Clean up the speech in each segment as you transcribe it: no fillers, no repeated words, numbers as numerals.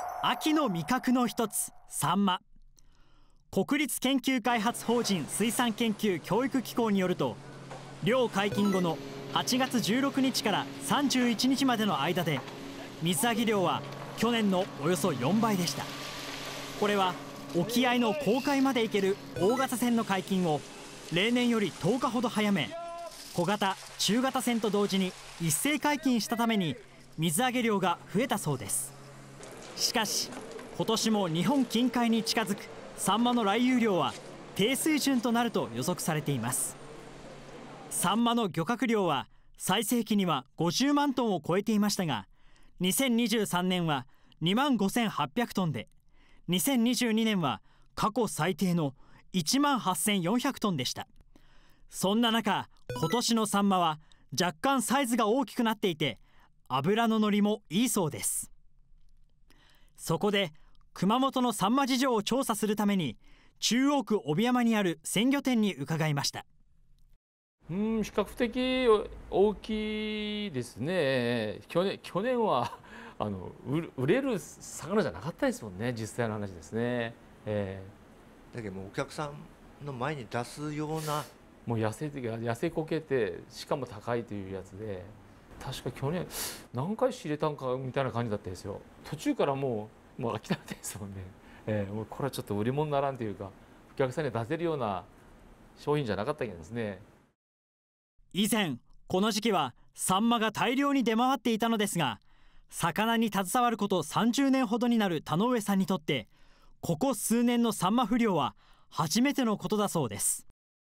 秋の味覚の一つ、サンマ。国立研究開発法人水産研究教育機構によると、漁解禁後の8月16日から31日までの間で水揚げ量は去年のおよそ4倍でした。これは沖合の公海まで行ける大型船の解禁を例年より10日ほど早め、小型・中型船と同時に一斉解禁したために水揚げ量が増えたそうです。しかし今年も日本近海に近づくサンマの来遊量は低水準となると予測されています。サンマの漁獲量は最盛期には50万トンを超えていましたが、2023年は2万5800トンで、2022年は過去最低の1万8400トンでした。そんな中、今年のサンマは若干サイズが大きくなっていて、脂の乗りもいいそうです。そこで熊本のサンマ事情を調査するために中央区帯山にある鮮魚店に伺いました。 比較的大きいですね。去年は売れる魚じゃなかったですもんね、実際の話ですね。 だけどもうお客さんの前に出すような、 もう痩せこけて、しかも高いというやつで、確か去年何回仕入れたんかみたいな感じだったんですよ。途中からもう諦めてですもんね。もうこれはちょっと売り物にならんというか、お客さんに出せるような商品じゃなかったわけですね。 以前この時期はサンマが大量に出回っていたのですが、魚に携わること30年ほどになる田上さんにとって、ここ数年のサンマ不漁は初めてのことだそうです。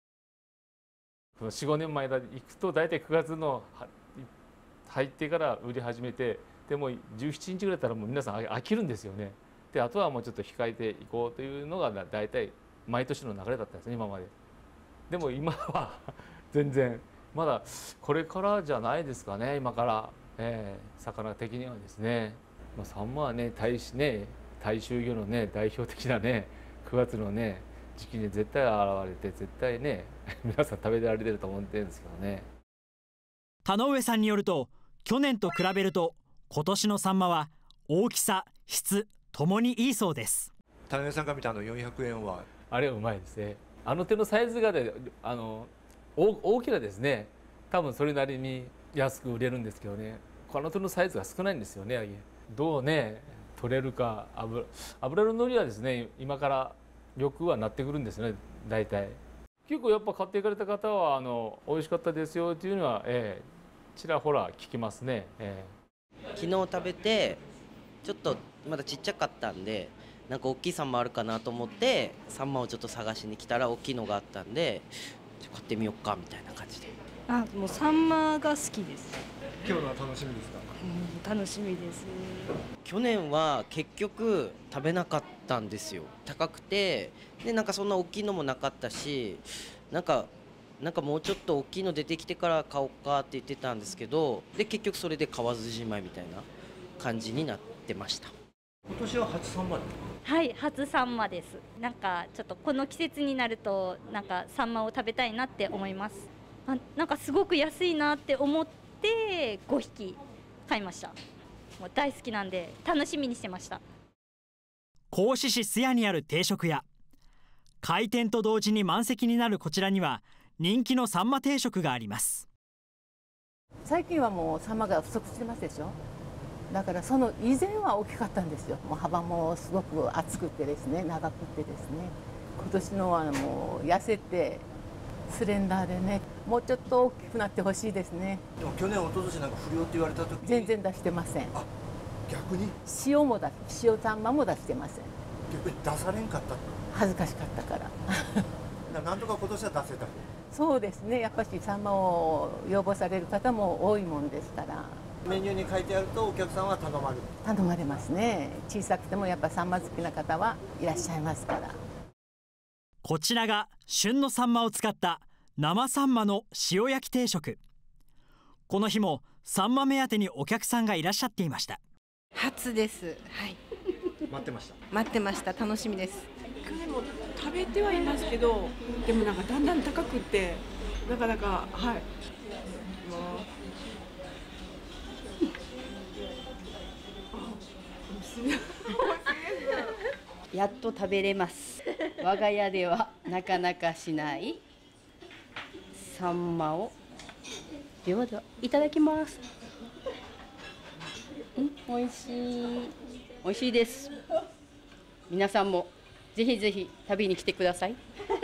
4、5年前行くと大体9月の入ってから売り始めて、でも17日ぐらいだったらもう皆さん飽きるんですよね。であとはもうちょっと控えていこうというのが大体毎年の流れだったんですね、今まで。でも今は全然まだこれからじゃないですかね、今から、魚的にはですね。サンマはね、大衆魚のね代表的なね9月のね時期に絶対現れて、絶対ね皆さん食べられてると思ってるんですけどね。 田上さんによると、去年と比べると今年のサンマは大きさ、質ともにいいそうです。 田上さんが見た400円はあれはうまいですね。手のサイズが大きなですね、多分それなりに安く売れるんですけどね、この手のサイズが少ないんですよね。どうね取れるか。油の乗りはですね、今からよくはなってくるんですね。大体結構やっぱ買っていかれた方は美味しかったですよっていうのは、ちらほら聞きますね。 昨日食べてちょっとまだちっちゃかったんで、なんか大きいサンマあるかなと思ってサンマをちょっと探しに来たら大きいのがあったんで、買ってみようかみたいな感じで。 もうサンマが好きです。 今日のは楽しみですか？ 楽しみです。 去年は結局食べなかったんですよ。高くて、でなんかそんな大きいのもなかったし、なんかもうちょっと大きいの出てきてから買おうかって言ってたんですけど、で結局それで買わずじまいみたいな感じになってました。 今年は初サンマですか？ はい、初サンマです。なんかちょっとこの季節になるとなんかサンマを食べたいなって思います。なんかすごく安いなって思って5匹買いました。もう大好きなんで楽しみにしてました。 合志市須谷にある定食屋。開店と同時に満席になるこちらには人気のサンマ定食があります。 最近はもうサンマが不足してますでしょ。だからその以前は大きかったんですよ。もう幅もすごく厚くてですね、長くてですね。今年のはもう痩せてスレンダーでね、もうちょっと大きくなってほしいですね。 でも去年一昨年なんか不良って言われた時全然出してません。 逆に塩サンマも出してません。 逆に出されんかった。 恥ずかしかったからなんとか今年は出せた。 そうですね、やっぱりサンマを要望される方も多いもんですから。 メニューに書いてあるとお客さんは頼まれますね。小さくてもやっぱサンマ好きな方はいらっしゃいますから。 こちらが旬のサンマを使った生サンマの塩焼き定食。この日もサンマ目当てにお客さんがいらっしゃっていました。 初です。はい。 待ってました。 待ってました。楽しみです。 去年も食べてはいますけど、でもなんかだんだん高くってなかなかはい。美味しいやっと食べれます。我が家ではなかなかしないサンマをではいただきます。美味しい、美味しいです。皆さんもぜひぜひ食べに来てください。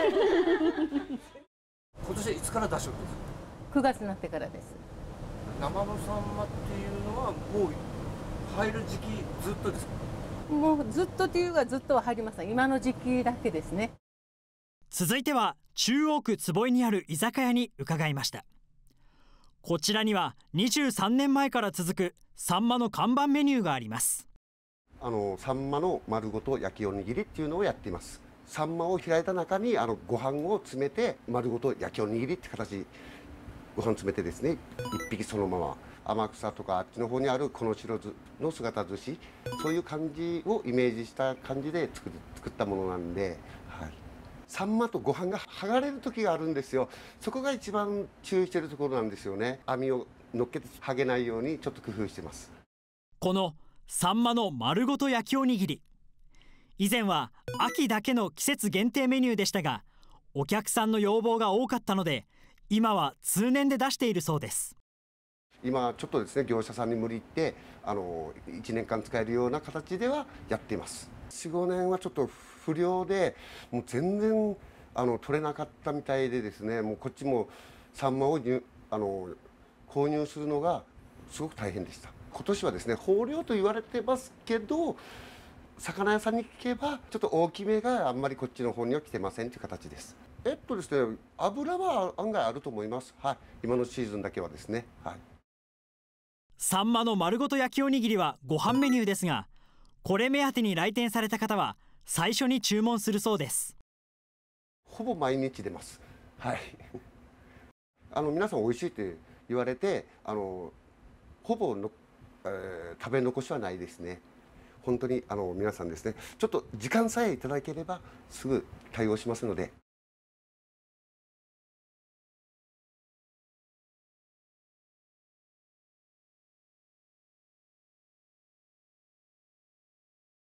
今年いつから出しようんですか。 9月になってからです。 生のサンマっていうのはもう入る時期ずっとですか。 もうずっとというかずっとは入りません。今の時期だけですね。 続いては中央区坪井にある居酒屋に伺いました。こちらには23年前から続くサンマの看板メニューがあります。 サンマの丸ごと焼きおにぎりっていうのをやっています。サンマを開いた中にご飯を詰めて丸ごと焼きおにぎりって形、ご飯詰めてですね、一匹そのまま天草とかあっちの方にあるこの白酢の姿寿司、そういう感じをイメージした感じで作ったものなんで、はい、サンマとご飯が剥がれる時があるんですよ。そこが一番注意しているところなんですよね。網を乗っけて剥げないようにちょっと工夫してます。 このサンマの丸ごと焼きおにぎり、以前は秋だけの季節限定メニューでしたが、お客さんの要望が多かったので今は通年で出しているそうです。 今ちょっとですね、業者さんに無理言って1年間使えるような形ではやっています。4、5年はちょっと不良でもう全然取れなかったみたいでですね、もうこっちもサンマを購入するのがすごく大変でした。今年はですね、豊漁と言われてますけど、魚屋さんに聞けばちょっと大きめがあんまりこっちの方には来てませんという形です。ですね、油は案外あると思います。はい、今のシーズンだけはですね。はい。 サンマの丸ごと焼きおにぎりはご飯メニューですが、これ目当てに来店された方は最初に注文するそうです。 ほぼ毎日出ます。はい。皆さん美味しいって言われて、ほぼ食べ残しはないですね。本当に皆さんですね、ちょっと時間さえいただければすぐ対応しますので。